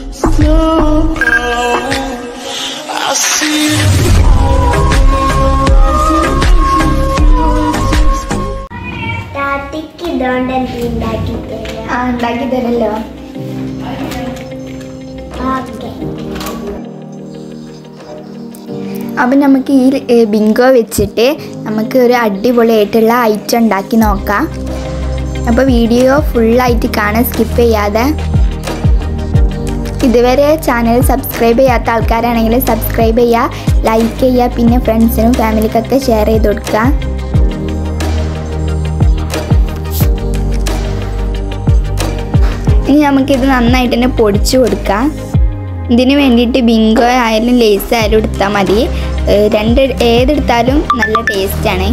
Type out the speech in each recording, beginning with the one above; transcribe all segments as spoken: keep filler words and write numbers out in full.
No, I see it. Tatik don't ഉണ്ടാക്കി തരാം. ആ ഉണ്ടാക്കി തരല്ലോ. ഓക്കേ. അപ്പം നമുക്ക് ഈ ബിങ്കോ വെച്ചിട്ട് നമുക്ക് ഒരു അടിപൊളിയായിട്ടുള്ള ഐറ്റം ഉണ്ടാക്കി നോക്കാം. അപ്പോൾ വീഡിയോ ഫുള്ളായിട്ട് കാണാൻ, സ്കിപ്പ് ചെയ്യാതെ. ഇതുവരെ ചാനൽ സബ്സ്ക്രൈബ് ചെയ്യാത്ത ആൾക്കാരാണെങ്കിൽ സബ്സ്ക്രൈബ് ചെയ്യുക, ലൈക്ക് ചെയ്യുക, പിന്നെ ഫ്രണ്ട്സിനും ഫാമിലിക്കൊക്കെ ഷെയർ ചെയ്ത് കൊടുക്കുക. ഇനി നമുക്കിത് നന്നായിട്ട് തന്നെ പൊടിച്ചു കൊടുക്കാം. ഇതിന് വേണ്ടിയിട്ട് ബിങ്കോ ആയാലും ലേസ് ആയാലും എടുത്താൽ മതി. രണ്ട് ഏതെടുത്താലും നല്ല ടേസ്റ്റാണ്.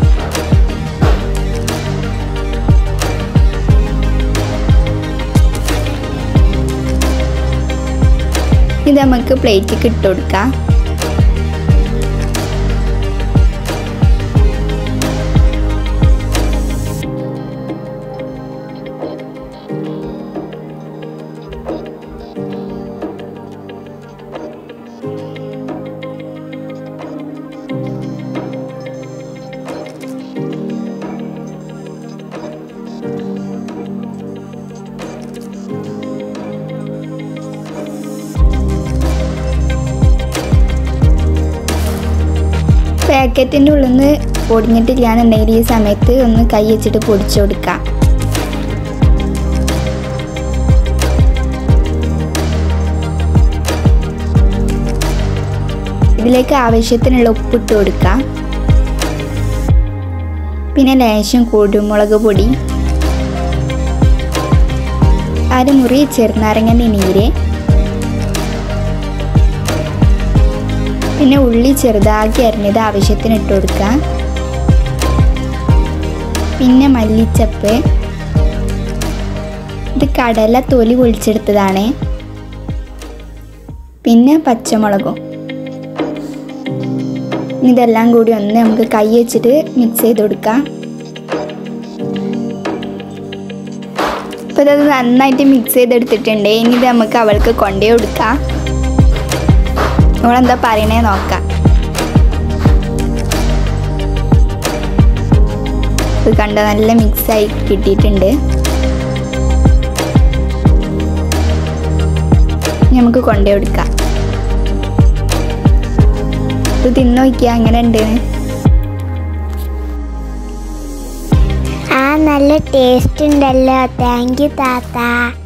ഇത് നമുക്ക് പ്ലേറ്റിലേക്ക് ഇട്ട് കൊടുക്കാം. പാക്കറ്റിൻ്റെ ഉള്ളിൽ നിന്ന് പൊടിഞ്ഞിട്ടില്ലാന്നുണ്ടെങ്കിൽ ഈ സമയത്ത് ഒന്ന് കൈ വെച്ചിട്ട് പൊടിച്ചു കൊടുക്കാം. ഇതിലേക്ക് ആവശ്യത്തിനുള്ള ഉപ്പിട്ട് കൊടുക്കാം. പിന്നെ ലേശം കുരുമുളക് പൊടി, അരമുറി ചെറുനാരങ്ങൻ്റെ നീര്, പിന്നെ ഉള്ളി ചെറുതാക്കി അരിഞ്ഞത് ആവശ്യത്തിന് ഇട്ട് കൊടുക്കുക. പിന്നെ മല്ലിച്ചപ്പ്, ഇത് കടല തൊലി പൊളിച്ചെടുത്തതാണ്. പിന്നെ പച്ചമുളകും. ഇതെല്ലാം കൂടി ഒന്ന് നമുക്ക് കൈ വെച്ചിട്ട് മിക്സ് ചെയ്ത് കൊടുക്കാം. അപ്പോൾ ഇത് നന്നായിട്ട് മിക്സ് ചെയ്തെടുത്തിട്ടുണ്ട്. ഇനി ഇത് നമുക്ക് അവൾക്ക് കൊണ്ടേ കൊടുക്കാം. നമ്മളെന്താ പറയണേ നോക്കാം. ഇത് കണ്ട നല്ല മിക്സായി കിട്ടിയിട്ടുണ്ട്. നമുക്ക് കൊണ്ടേ കൊടുക്കാം. ഇത് തിന്നു നോക്കിയാ അങ്ങനെ ഉണ്ട്. ആ നല്ല ടേസ്റ്റ് ഉണ്ടല്ലോ. താങ്ക് യു താത്ത.